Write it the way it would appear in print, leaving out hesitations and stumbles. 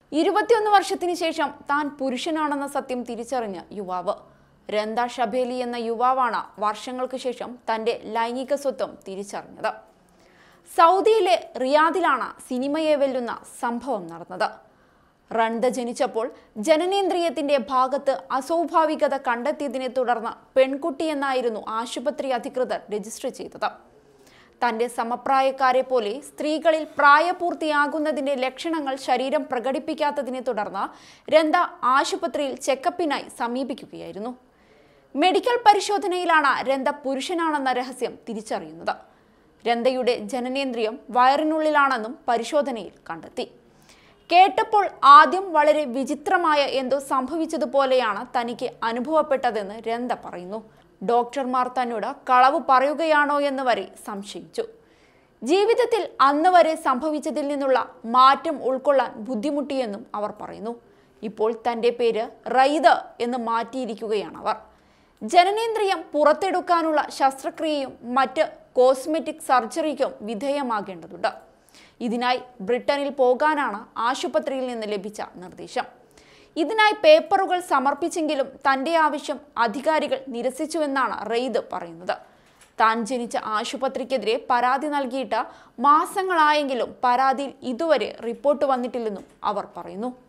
21 വർഷത്തിന് ശേഷം താൻ പുരുഷനാണെന്ന സത്യം തിരിച്ചറിഞ്ഞ യുവാവ്. രന്ദ ഷബേലി എന്ന യുവാവാണ് വർഷങ്ങൾക്ക് ശേഷം തന്റെ ലൈംഗിക സ്വത്വം തിരിച്ചറിഞ്ഞത്. സൗദിയിലെ റിയാദിലാണ് സിനിമയെ വെല്ലുന്ന സംഭവം നടന്നത്. റൺദ ജനിച്ചപ്പോൾ ജനനേന്ദ്രിയത്തിന്റെ ഭാഗത്ത് അസ്വാഭാവികത കണ്ടെത്തിയതിനെ തുടർന്ന് പെൺകുട്ടി എന്നായിരുന്നു ആശുപത്രി അധികൃതർ രജിസ്റ്റർ ചെയ്തത്. തന്റെ സമപ്രായക്കാരെ പോലെ സ്ത്രീകളിൽ പ്രായപൂർത്തിയാകുന്നതിന്റെ ലക്ഷണങ്ങൾ ശരീരം പ്രകടിപ്പിക്കാത്തതിനെ തുടർന്ന് രന്ദ ആശുപത്രിയിൽ ചെക്കപ്പിനായി സമീപിക്കുകയായിരുന്നു. മെഡിക്കൽ പരിശോധനയിലാണ് രന്ദ പുരുഷനാണെന്ന രഹസ്യം തിരിച്ചറിയുന്നത്. രന്ദയുടെ ജനനേന്ദ്രിയം വയറിനുള്ളിലാണെന്നും പരിശോധനയിൽ കണ്ടെത്തി. കേട്ടപ്പോൾ ആദ്യം വളരെ വിചിത്രമായ എന്തോ സംഭവിച്ചതുപോലെയാണ് തനിക്ക് അനുഭവപ്പെട്ടതെന്ന് രന്ദ പറയുന്നു. ഡോക്ടർമാർ തന്നോട് കളവ് പറയുകയാണോ എന്ന് വരെ സംശയിച്ചു. ജീവിതത്തിൽ അന്ന് വരെ സംഭവിച്ചതിൽ നിന്നുള്ള മാറ്റം ഉൾക്കൊള്ളാൻ ബുദ്ധിമുട്ടിയെന്നും അവർ പറയുന്നു. ഇപ്പോൾ തൻ്റെ പേര് റൈദ എന്ന് മാറ്റിയിരിക്കുകയാണ് അവർ. ജനനേന്ദ്രിയം പുറത്തെടുക്കാനുള്ള ശസ്ത്രക്രിയയും മറ്റ് കോസ്മെറ്റിക് സർജറിക്കും വിധേയമാകേണ്ടതുണ്ട്. ഇതിനായി ബ്രിട്ടനിൽ പോകാനാണ് ആശുപത്രിയിൽ നിന്ന് ലഭിച്ച നിർദ്ദേശം. ഇതിനായി പേപ്പറുകൾ സമർപ്പിച്ചെങ്കിലും തന്റെ ആവശ്യം അധികാരികൾ നിരസിച്ചുവെന്നാണ് റെയ്ദ് പറയുന്നത്. താൻ ജനിച്ച ആശുപത്രിക്കെതിരെ പരാതി നൽകിയിട്ട് മാസങ്ങളായെങ്കിലും പരാതിയിൽ ഇതുവരെ റിപ്പോർട്ട് വന്നിട്ടില്ലെന്നും അവർ പറയുന്നു.